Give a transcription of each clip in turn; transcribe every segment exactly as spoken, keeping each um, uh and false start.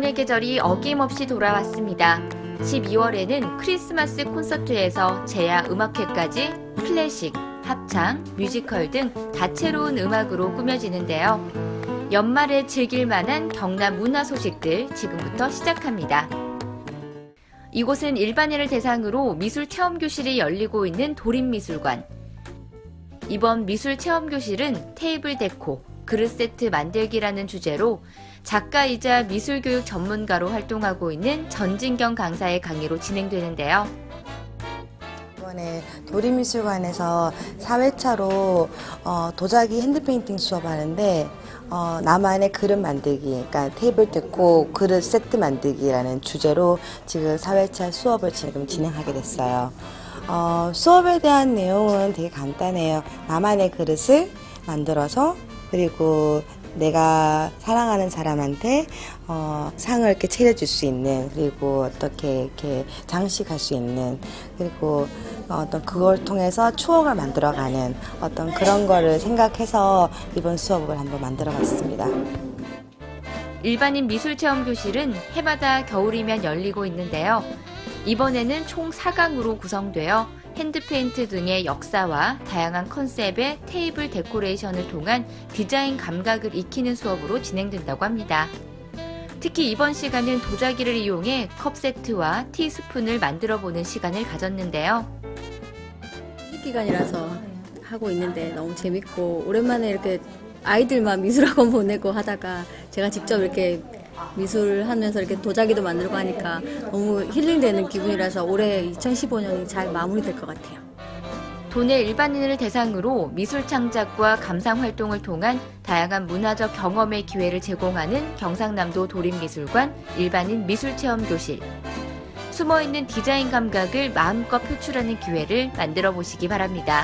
여름의 계절이 어김없이 돌아왔습니다. 십이월에는 크리스마스 콘서트에서 재야 음악회까지 클래식, 합창, 뮤지컬 등 다채로운 음악으로 꾸며지는데요. 연말에 즐길 만한 경남 문화 소식들 지금부터 시작합니다. 이곳은 일반인을 대상으로 미술 체험 교실이 열리고 있는 도림미술관. 이번 미술 체험 교실은 테이블 데코, 그릇 세트 만들기라는 주제로 작가이자 미술교육 전문가로 활동하고 있는 전진경 강사의 강의로 진행되는데요. 이번에 도림미술관에서 사 회차로 어, 도자기 핸드페인팅 수업하는데 어, 나만의 그릇 만들기, 그러니까 테이블 데코 그릇 세트 만들기라는 주제로 지금 사 회차 수업을 지금 진행하게 됐어요. 어, 수업에 대한 내용은 되게 간단해요. 나만의 그릇을 만들어서 그리고 내가 사랑하는 사람한테 어, 상을 이렇게 차려줄 수 있는, 그리고 어떻게 이렇게 장식할 수 있는, 그리고 어떤 그걸 통해서 추억을 만들어가는 어떤 그런 거를 생각해서 이번 수업을 한번 만들어봤습니다. 일반인 미술체험 교실은 해마다 겨울이면 열리고 있는데요. 이번에는 총 사 강으로 구성되어 핸드페인트 등의 역사와 다양한 컨셉의 테이블 데코레이션을 통한 디자인 감각을 익히는 수업으로 진행된다고 합니다. 특히 이번 시간은 도자기를 이용해 컵 세트와 티스푼을 만들어보는 시간을 가졌는데요. 기간이라서 하고 있는데 너무 재밌고, 오랜만에 이렇게 아이들만 미술학원 보내고 하다가 제가 직접 이렇게 미술하면서 이렇게 도자기도 만들고 하니까 너무 힐링되는 기분이라서 올해 이천십오 년이 잘 마무리될 것 같아요. 도내 일반인을 대상으로 미술 창작과 감상 활동을 통한 다양한 문화적 경험의 기회를 제공하는 경상남도 도림미술관 일반인 미술체험 교실. 숨어있는 디자인 감각을 마음껏 표출하는 기회를 만들어 보시기 바랍니다.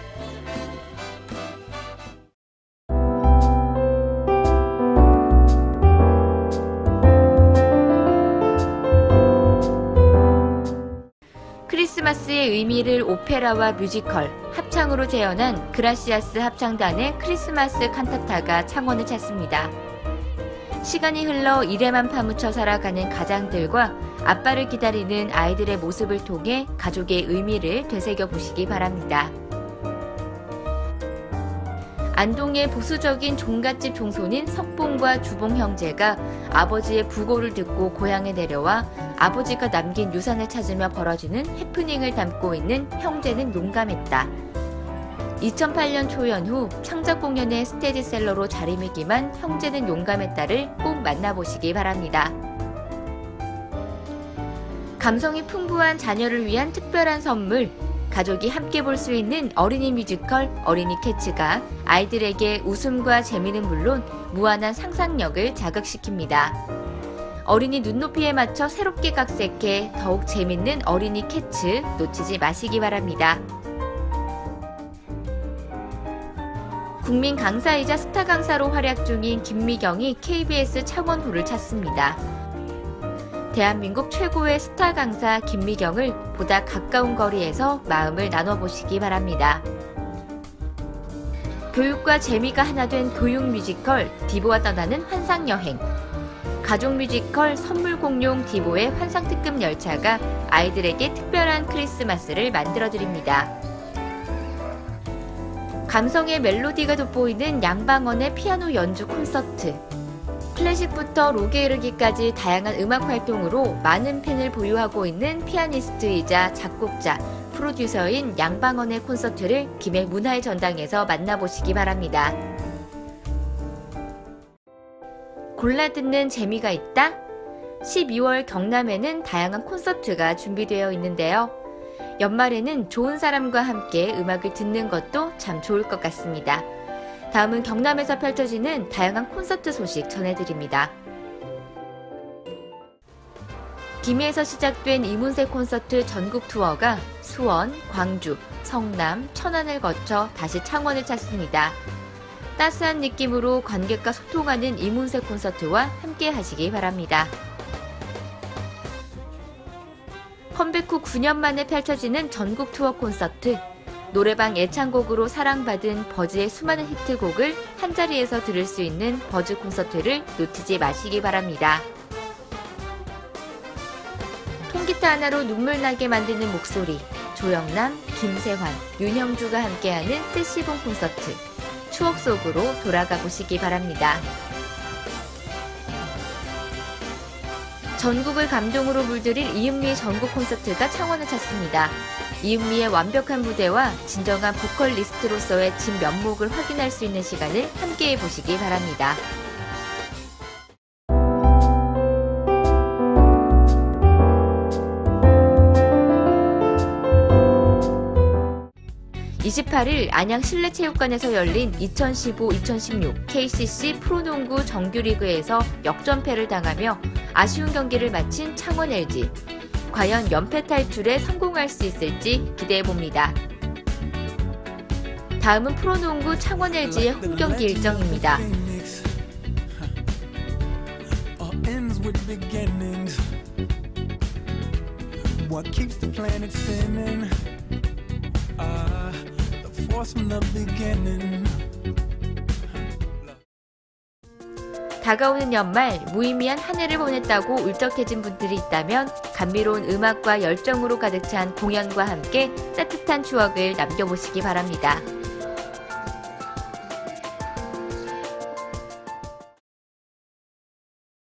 크리스마스의 의미를 오페라와 뮤지컬, 합창으로 재현한 그라시아스 합창단의 크리스마스 칸타타가 창원을 찾습니다. 시간이 흘러 일에만 파묻혀 살아가는 가장들과 아빠를 기다리는 아이들의 모습을 통해 가족의 의미를 되새겨 보시기 바랍니다. 안동의 보수적인 종갓집 종손인 석봉과 주봉 형제가 아버지의 부고를 듣고 고향에 내려와 아버지가 남긴 유산을 찾으며 벌어지는 해프닝을 담고 있는 형제는 용감했다. 이천팔 년 초연 후 창작 공연의 스테디셀러로 자리매김한 형제는 용감했다를 꼭 만나보시기 바랍니다. 감성이 풍부한 자녀를 위한 특별한 선물, 가족이 함께 볼 수 있는 어린이 뮤지컬 어린이 캐츠가 아이들에게 웃음과 재미는 물론 무한한 상상력을 자극시킵니다. 어린이 눈높이에 맞춰 새롭게 각색해 더욱 재밌는 어린이 캐츠 놓치지 마시기 바랍니다. 국민 강사이자 스타 강사로 활약 중인 김미경이 케이비에스 창원호를 찾습니다. 대한민국 최고의 스타 강사 김미경을 보다 가까운 거리에서 마음을 나눠보시기 바랍니다. 교육과 재미가 하나 된 교육 뮤지컬 디보와 떠나는 환상여행. 가족 뮤지컬 선물공룡 디보의 환상특급 열차가 아이들에게 특별한 크리스마스를 만들어드립니다. 감성의 멜로디가 돋보이는 양방언의 피아노 연주 콘서트. 클래식부터 록에 이르기까지 다양한 음악 활동으로 많은 팬을 보유하고 있는 피아니스트이자 작곡자, 프로듀서인 양방언의 콘서트를 김해 문화의 전당에서 만나보시기 바랍니다. 골라 듣는 재미가 있다? 십이월 경남에는 다양한 콘서트가 준비되어 있는데요. 연말에는 좋은 사람과 함께 음악을 듣는 것도 참 좋을 것 같습니다. 다음은 경남에서 펼쳐지는 다양한 콘서트 소식 전해드립니다. 김해에서 시작된 이문세 콘서트 전국 투어가 수원, 광주, 성남, 천안을 거쳐 다시 창원을 찾습니다. 따스한 느낌으로 관객과 소통하는 이문세 콘서트와 함께 하시기 바랍니다. 컴백 후 구 년 만에 펼쳐지는 전국 투어 콘서트. 노래방 애창곡으로 사랑받은 버즈의 수많은 히트곡을 한자리에서 들을 수 있는 버즈 콘서트를 놓치지 마시기 바랍니다. 콘서트 하나로 눈물 나게 만드는 목소리, 조영남, 김세환, 윤형주가 함께하는 뜻시봉 콘서트. 추억 속으로 돌아가 보시기 바랍니다. 전국을 감동으로 물들일 이은미의 전국 콘서트가 창원을 찾습니다. 이은미의 완벽한 무대와 진정한 보컬리스트로서의 진면목을 확인할 수 있는 시간을 함께해 보시기 바랍니다. 이십팔일 안양 실내체육관에서 열린 이천십오 이천십육 케이씨씨 프로농구 정규리그에서 역전패를 당하며 아쉬운 경기를 마친 창원 엘지. 과연 연패 탈출에 성공할 수 있을지 기대해봅니다. 다음은 프로농구 창원 엘지의 홈경기 일정입니다. 다가오는 연말 무의미한 한 해를 보냈다고 울적해진 분들이 있다면 감미로운 음악과 열정으로 가득 찬 공연과 함께 따뜻한 추억을 남겨보시기 바랍니다.